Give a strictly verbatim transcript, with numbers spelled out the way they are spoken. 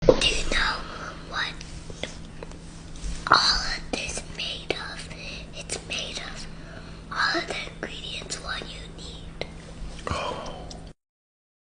Do you know what all of this made of? It's made of all of the ingredients